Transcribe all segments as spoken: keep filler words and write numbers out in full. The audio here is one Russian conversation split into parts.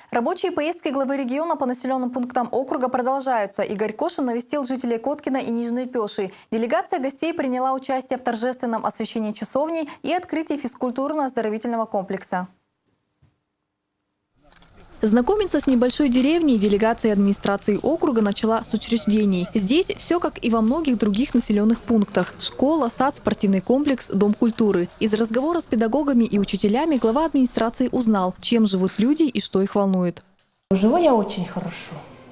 Рабочие поездки главы региона по населенным пунктам округа продолжаются. Игорь Кошин навестил жителей Коткина и Нижней Пёши. Делегация гостей приняла участие в торжественном освящении часовни и открытии физкультурно-оздоровительного комплекса. Знакомиться с небольшой деревней делегация администрации округа начала с учреждений. Здесь все как и во многих других населенных пунктах. Школа, сад, спортивный комплекс, дом культуры. Из разговора с педагогами и учителями глава администрации узнал, чем живут люди и что их волнует. Живу я очень хорошо.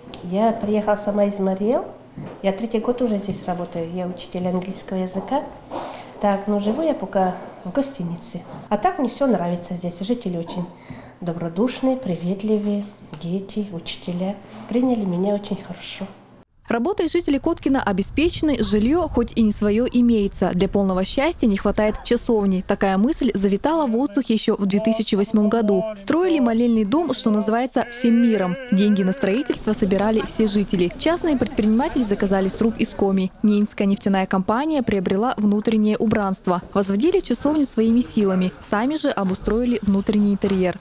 Я приехала сама из Мариэл. Я третий год уже здесь работаю. Я учитель английского языка. Так, ну живу я пока в гостинице. А так мне все нравится здесь. Жители очень добродушные, приветливые, дети, учителя. Приняли меня очень хорошо. Работой жители Коткина обеспечены, жилье хоть и не свое имеется. Для полного счастья не хватает часовни. Такая мысль завитала в воздухе еще в две тысячи восьмом году. Строили молельный дом, что называется, всем миром. Деньги на строительство собирали все жители. Частные предприниматели заказали сруб из коми. Ненецкая нефтяная компания приобрела внутреннее убранство. Возводили часовню своими силами. Сами же обустроили внутренний интерьер.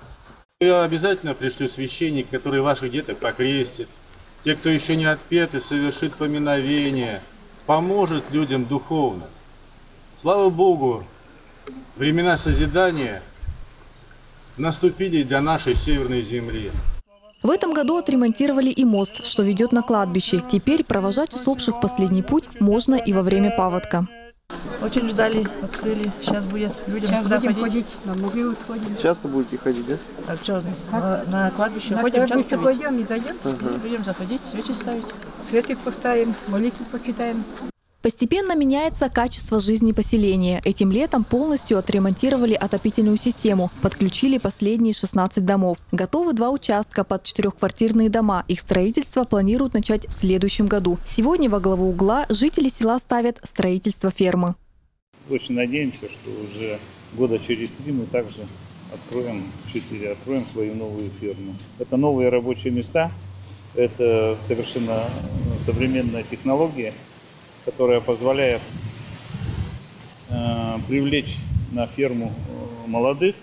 Я обязательно пришлю священник, который ваших деток покрестит. Те, кто еще не отпеты, совершит поминовение, поможет людям духовно. Слава Богу, времена созидания наступили для нашей северной земли. В этом году отремонтировали и мост, что ведет на кладбище. Теперь провожать усопших в последний путь можно и во время паводка. Очень ждали, открыли. Сейчас будет людям Сейчас сюда будем ходить. ходить, на могилу сходим. Часто будете ходить, да? А что, на, на кладбище На ходим кладбище часто? пойдем и зайдем. Ага. Будем заходить, свечи ставить. Цветы поставим, молитву почитаем. Постепенно меняется качество жизни поселения. Этим летом полностью отремонтировали отопительную систему, подключили последние шестнадцать домов. Готовы два участка под четырехквартирные дома. Их строительство планируют начать в следующем году. Сегодня во главу угла жители села ставят строительство фермы. Очень надеемся, что уже года через три мы также откроем, четыре, откроем свою новую ферму. Это новые рабочие места, это совершенно современная технология, которая позволяет э, привлечь на ферму молодых,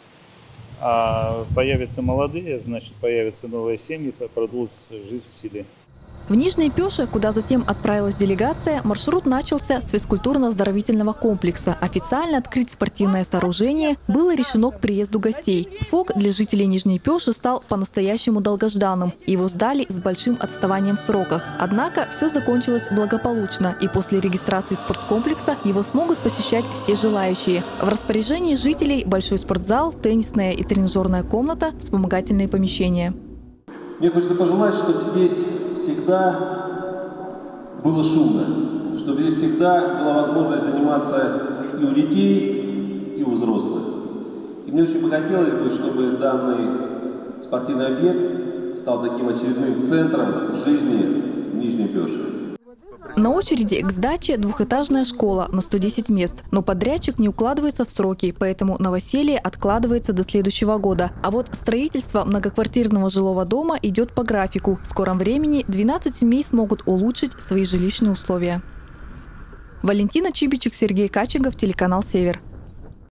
а появятся молодые, значит появятся новые семьи, продолжится жизнь в селе. В Нижней Пёше, куда затем отправилась делегация, маршрут начался с физкультурно-оздоровительного комплекса. Официально открыть спортивное сооружение было решено к приезду гостей. ФОК для жителей Нижней Пёши стал по-настоящему долгожданным. Его сдали с большим отставанием в сроках. Однако все закончилось благополучно, и после регистрации спорткомплекса его смогут посещать все желающие. В распоряжении жителей большой спортзал, теннисная и тренажерная комната, вспомогательные помещения. Мне хочется пожелать, чтобы здесь всегда было шумно, чтобы здесь всегда была возможность заниматься и у детей, и у взрослых. И мне очень бы хотелось бы, чтобы данный спортивный объект стал таким очередным центром жизни в Нижней Пёше. На очереди к сдаче двухэтажная школа на сто десять мест. Но подрядчик не укладывается в сроки, поэтому новоселье откладывается до следующего года. А вот строительство многоквартирного жилого дома идет по графику. В скором времени двенадцать семей смогут улучшить свои жилищные условия. Валентина Чибичек, Сергей Качегов, телеканал «Север».